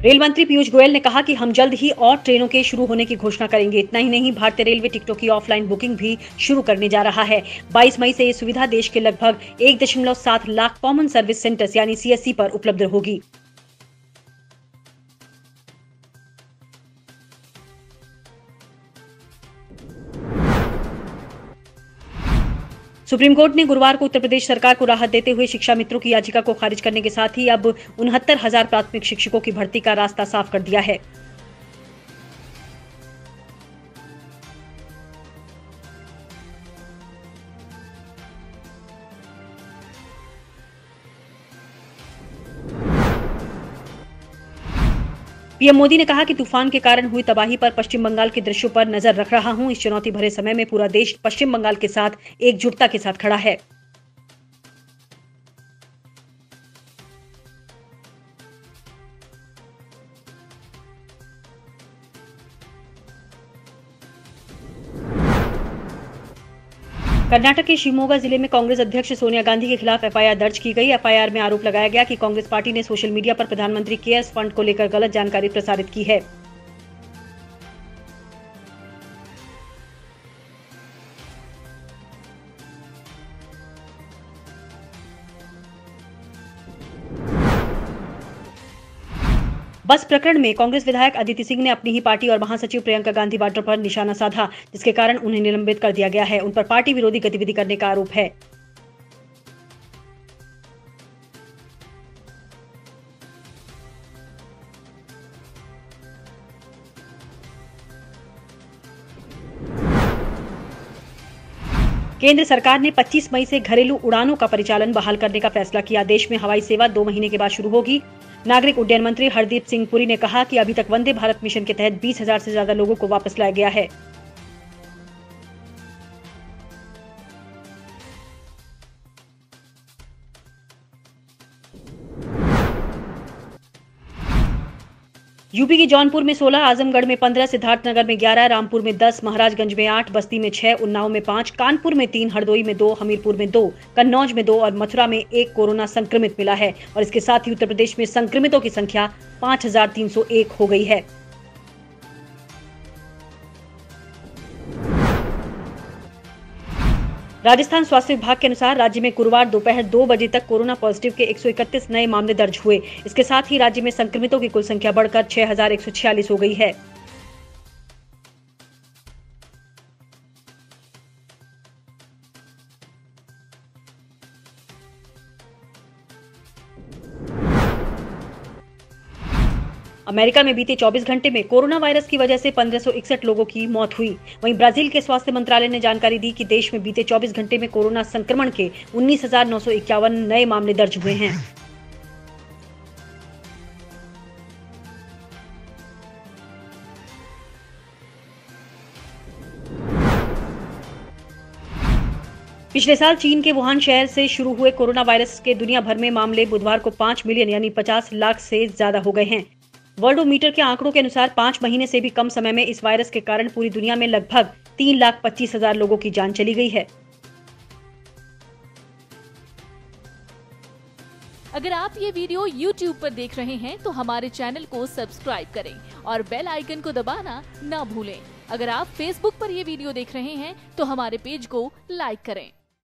Rail मंत्री पीयूष गोयल ने कहा कि हम जल्द ही और ट्रेनों के शुरू होने की घोषणा करेंगे। इतना ही नहीं, भारतीय रेलवे टिकटों की ऑफलाइन बुकिंग भी शुरू करने जा रहा है। 22 मई से ये सुविधा देश के लगभग 1.7 लाख कॉमन सर्विस सेंटर्स यानी सीएससी पर उपलब्ध होगी। सुप्रीम कोर्ट ने गुरुवार को उत्तर प्रदेश सरकार को राहत देते हुए शिक्षा मित्रों की याचिका को खारिज करने के साथ ही अब 69,000 प्राथमिक शिक्षकों की भर्ती का रास्ता साफ कर दिया है। पीएम मोदी ने कहा कि तूफान के कारण हुई तबाही पर पश्चिम बंगाल के दृश्यों पर नजर रख रहा हूं। इस चुनौती भरे समय में पूरा देश पश्चिम बंगाल के साथ एकजुटता के साथ खड़ा है। कर्नाटक के शिवमोगा जिले में कांग्रेस अध्यक्ष सोनिया गांधी के खिलाफ एफआईआर दर्ज की गई। एफआईआर में आरोप लगाया गया कि कांग्रेस पार्टी ने सोशल मीडिया पर प्रधानमंत्री केयर्स फंड को लेकर गलत जानकारी प्रसारित की है। बस प्रकरण में कांग्रेस विधायक अदिति सिंह ने अपनी ही पार्टी और महासचिव प्रियंका गांधी वाड्रा पर निशाना साधा, जिसके कारण उन्हें निलंबित कर दिया गया है। उन पर पार्टी विरोधी गतिविधि करने का आरोप है। केंद्र सरकार ने 25 मई से घरेलू उड़ानों का परिचालन बहाल करने का फैसला किया। देश में हवाई सेवा 2 महीने के बाद शुरू होगी। नागरिक उड्डयन मंत्री हरदीप सिंह पुरी ने कहा कि अभी तक वंदे भारत मिशन के तहत 20,000 से ज्यादा लोगों को वापस लाया गया है। यूपी के जौनपुर में 16, आजमगढ़ में 15, सिद्धार्थनगर में 11, रामपुर में 10, महाराजगंज में 8, बस्ती में 6, उन्नाव में 5, कानपुर में 3, हरदोई में 2, हमीरपुर में 2, कन्नौज में 2 और मथुरा में 1 कोरोना संक्रमित मिला है। और इसके साथ ही उत्तर प्रदेश में संक्रमितों की संख्या 5,301 हो गई है। राजस्थान स्वास्थ्य विभाग के अनुसार राज्य में गुरुवार दोपहर 2 बजे तक कोरोना पॉजिटिव के 131 नए मामले दर्ज हुए। इसके साथ ही राज्य में संक्रमितों की कुल संख्या बढ़कर 6,146 हो गई है। अमेरिका में बीते 24 घंटे में कोरोना वायरस की वजह से 1561 लोगों की मौत हुई। वहीं ब्राजील के स्वास्थ्य मंत्रालय ने जानकारी दी कि देश में बीते 24 घंटे में कोरोना संक्रमण के 19,951 नए मामले दर्ज हुए हैं। पिछले साल चीन के वुहान शहर से शुरू हुए कोरोना वायरस के दुनिया भर में मामले बुधवार को 5 मिलियन यानी 50 लाख से ज्यादा हो गए हैं। वर्ल्डोमीटर के आंकड़ों के अनुसार 5 महीने से भी कम समय में इस वायरस के कारण पूरी दुनिया में लगभग 3,25,000 लोगों की जान चली गई है। अगर आप ये वीडियो YouTube पर देख रहे हैं तो हमारे चैनल को सब्सक्राइब करें और बेल आइकन को दबाना ना भूलें। अगर आप Facebook पर ये वीडियो देख रहे हैं तो हमारे पेज को लाइक करें।